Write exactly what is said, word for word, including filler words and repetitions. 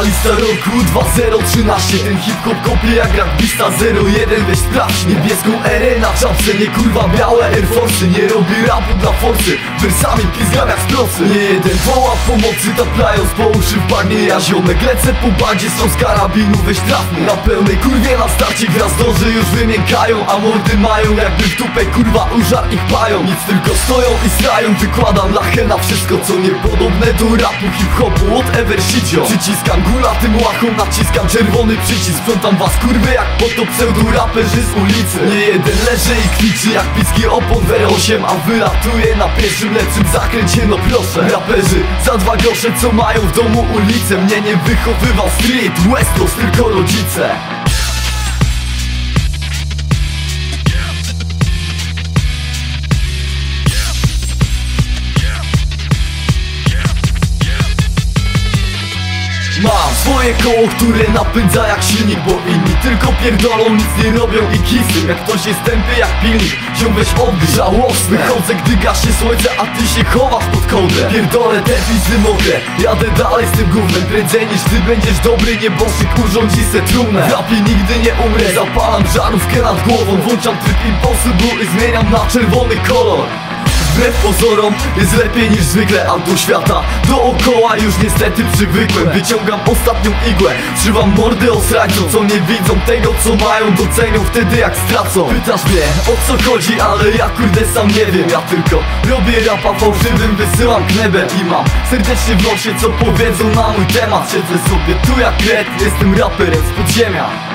lista roku dwa zero trzynaście. Ten hip-hop kopie jak rugbysta zero jeden. Weź sprawdź niebieską erę na czapce, nie kurwa białe Air Force'y. Nie robię rapu dla forsy, wersami pizgam jak sprosy. Nie jeden woła pomocy, taplając po uszy w bagnie. Ja ziomek lecę po bandzie, są z karabinu, weź trafny. Na pełnej kurwie na starcie gwiazdorzy już wymiękają, a mordy mają jakby w dupę kurwa użar ich pają. Nic tylko stoją i strają, wykładam lachę na wszystko co niepodobne do rapu, hip-hopu, whatever shit yo. Przyciskam gula tym łachą, naciskam czerwony przycisk. Sprzątam was kurwy jak po to pseudo-raperzy z ulicy. Nie jeden leży i kliczy jak piski opon w R osiem, a wylatuje na pierwszym lepszym zakręcie, no proszę. Raperzy za dwa grosze co mają w domu ulicę. Mnie nie wychowywał street, West Coast, tylko rodzice. Mam swoje koło, które napędza jak silnik, bo inni tylko pierdolą, nic nie robią i kisy. Jak ktoś jest tępy jak pilnik, ziom weź oddych. Żałosny chodzę, gdy gaśnie słońce, a ty się chowasz pod kołdrę. Pierdolę te pizdy mokre, jadę dalej z tym gównem. Prędzej niż ty będziesz dobry nieboszczyk, urządzi se trumnę. W rapie nigdy nie umrę, zapalam żarówkę nad głową. Włączam tryb impossible i zmieniam na czerwony kolor. Wbrew pozorom jest lepiej niż zwykle, a do świata dookoła już niestety przywykłem. Wyciągam ostatnią igłę, trzymam mordy osrańcom, co nie widzą tego co mają, docenią wtedy jak stracą. Pytasz mnie o co chodzi, ale ja kurde sam nie wiem. Ja tylko robię rapa fałszywym, wysyłam knebel i mam serdecznie w nosie co powiedzą na mój temat. Siedzę sobie tu jak kret, jestem raperem z podziemia.